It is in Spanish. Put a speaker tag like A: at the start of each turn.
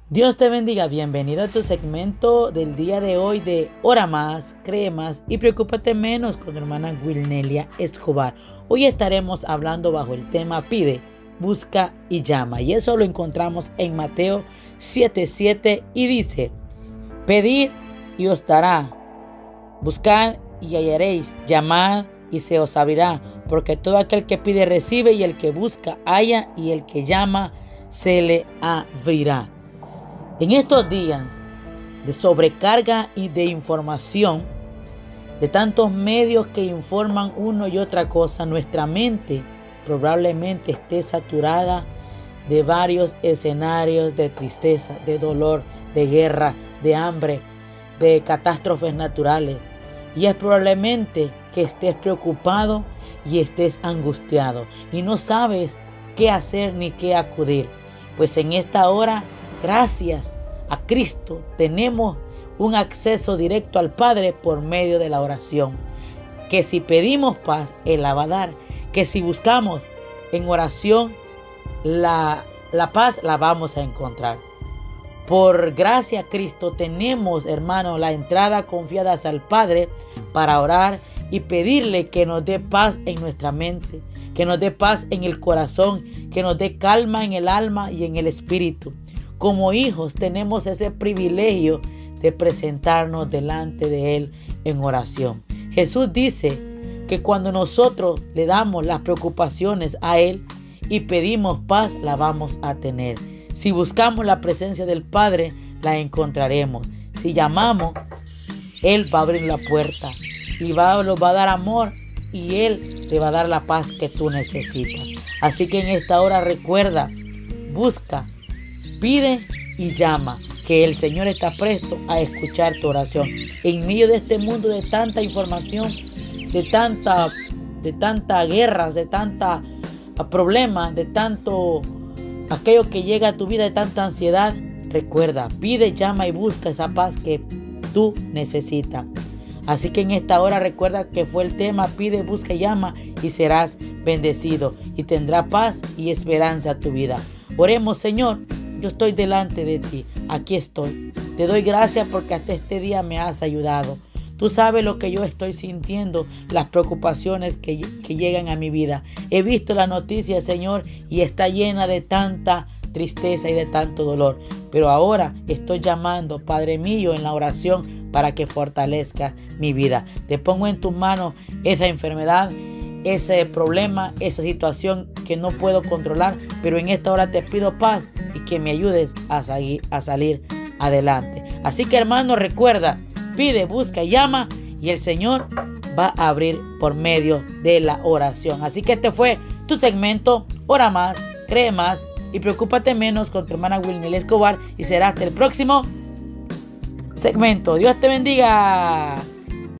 A: Dios te bendiga, bienvenido a tu segmento del día de hoy de Ora Más, Cree Más y Preocúpate Menos con tu hermana Wilnelia Escobar. Hoy estaremos hablando bajo el tema Pide, Busca y Llama, y eso lo encontramos en Mateo 7:7 y dice: Pedid y os dará, buscad y hallaréis, llamad y se os abrirá, porque todo aquel que pide recibe, y el que busca halla, y el que llama se le abrirá. En estos días de sobrecarga y de información, de tantos medios que informan uno y otra cosa, nuestra mente probablemente esté saturada de varios escenarios de tristeza, de dolor, de guerra, de hambre, de catástrofes naturales. Y es probablemente que estés preocupado y estés angustiado y no sabes qué hacer ni qué acudir. Pues en esta hora, gracias a Cristo, tenemos un acceso directo al Padre por medio de la oración. Que si pedimos paz, Él la va a dar. Que si buscamos en oración la paz, la vamos a encontrar. Por gracia a Cristo tenemos, hermanos, la entrada confiada hacia el Padre para orar y pedirle que nos dé paz en nuestra mente, que nos dé paz en el corazón, que nos dé calma en el alma y en el espíritu. Como hijos tenemos ese privilegio de presentarnos delante de Él en oración. Jesús dice que cuando nosotros le damos las preocupaciones a Él y pedimos paz, la vamos a tener. Si buscamos la presencia del Padre, la encontraremos. Si llamamos, Él va a abrir la puerta y nos va a dar amor, y Él te va a dar la paz que tú necesitas. Así que en esta hora recuerda, busca, pide y llama, que el Señor está presto a escuchar tu oración. En medio de este mundo de tanta información, de tanta guerra, de tanta problemas, de tanto aquello que llega a tu vida, de tanta ansiedad, recuerda, pide, llama y busca esa paz que tú necesitas. Así que en esta hora recuerda que fue el tema: pide, busca y llama, y serás bendecido y tendrá paz y esperanza a tu vida. Oremos. Señor, yo estoy delante de ti, aquí estoy. Te doy gracias porque hasta este día me has ayudado. Tú sabes lo que yo estoy sintiendo, las preocupaciones que llegan a mi vida. He visto la noticia, Señor, y está llena de tanta tristeza y de tanto dolor. Pero ahora estoy llamando, Padre mío, en la oración para que fortalezca mi vida. Te pongo en tus manos esa enfermedad, ese problema, esa situación que no puedo controlar, pero en esta hora te pido paz y que me ayudes a salir adelante. Así que, hermano, recuerda, pide, busca y llama, y el Señor va a abrir por medio de la oración. Así que este fue tu segmento Ora Más, Cree Más y Preocúpate Menos con tu hermana Wilnelia Escobar, y será hasta el próximo segmento. Dios te bendiga.